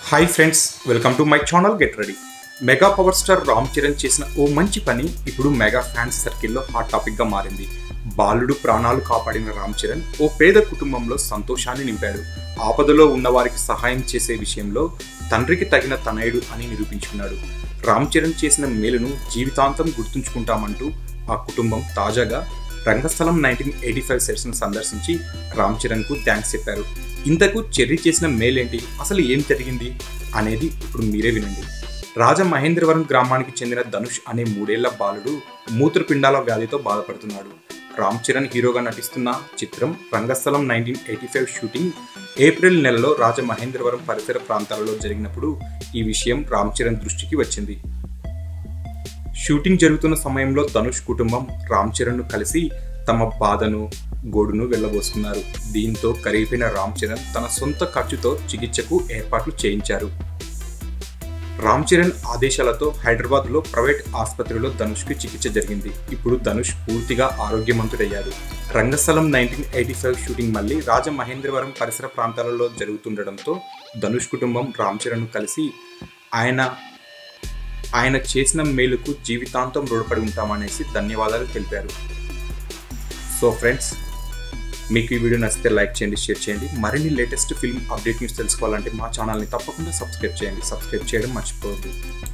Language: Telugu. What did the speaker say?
Hi friends, welcome to my channel get ready. Mega power star Ram Charan చేసిన ఓ మంచి పని ఇప్పుడు మెగా ఫ్యాన్స్ సర్కిల్లో హాట్ టాపిక్గా మారింది. బాలుడు ప్రాణాలు కాపాడిన రామ్ చరణ్ ఓ పేద కుటుంబంలో సంతోషాన్ని నింపాడు. ఆపదలో ఉన్నవారికి సహాయం చేసే విషయంలో తండ్రికి తగిన తనయుడు అని నిరూపించుకున్నాడు. రామ్ చరణ్ చేసిన మేలును జీవితాంతం గుర్తుంచుకుంటామంటూ ఆ కుటుంబం తాజాగా రంగస్థలం 1985 సెట్స్ను సందర్శించి రామ్ చరణ్కు థ్యాంక్స్ చెప్పారు. ఇంతకు చెర్రీ చేసిన మేలేంటి, అసలు ఏం జరిగింది అనేది ఇప్పుడు మీరే వినండి. రాజమహేంద్రవరం గ్రామానికి చెందిన ధనుష్ అనే 3 ఏళ్ల బాలుడు మూత్రపిండాల వ్యాధితో బాధపడుతున్నాడు. రామ్ చరణ్ హీరోగా నటిస్తున్న చిత్రం రంగస్థలం 1985 షూటింగ్ ఏప్రిల్ నెలలో రాజమహేంద్రవరం పరిసర ప్రాంతాలలో జరిగినప్పుడు ఈ విషయం రామ్ చరణ్ దృష్టికి వచ్చింది. షూటింగ్ జరుగుతున్న సమయంలో ధనుష్ కుటుంబం రామ్ చరణ్ను కలిసి తమ బాధను గోడును వెళ్లబోసుకున్నారు. దీంతో కరిగిపోయిన రామ్ చరణ్ తన సొంత ఖర్చుతో చికిత్సకు ఏర్పాట్లు చేయించారు. రామ్ చరణ్ ఆదేశాలతో హైదరాబాద్లో ప్రైవేట్ ఆసుపత్రిలో ధనుష్కి చికిత్స జరిగింది. ఇప్పుడు ధనుష్ పూర్తిగా ఆరోగ్యవంతుడయ్యాడు. రంగస్థలం 1985 షూటింగ్ మళ్ళీ రాజమహేంద్రవరం పరిసర ప్రాంతాలలో జరుగుతుండటంతో ధనుష్ కుటుంబం రామ్ చరణ్ను కలిసి ఆయన చేసిన మేలుకు జీవితాంతం రుణపడి ఉంటామనేసి ధన్యవాదాలు తెలిపారు. సో ఫ్రెండ్స్, మీకు ఈ వీడియో నచ్చితే లైక్ చేయండి, షేర్ చేయండి. మరిన్ని లేటెస్ట్ ఫిల్మ్ అప్డేట్ న్యూస్ తెలుసుకోవాలంటే మా ఛానల్ని తప్పకుండా సబ్స్క్రైబ్ చేయండి. సబ్స్క్రైబ్ చేయడం మర్చిపోవద్దు.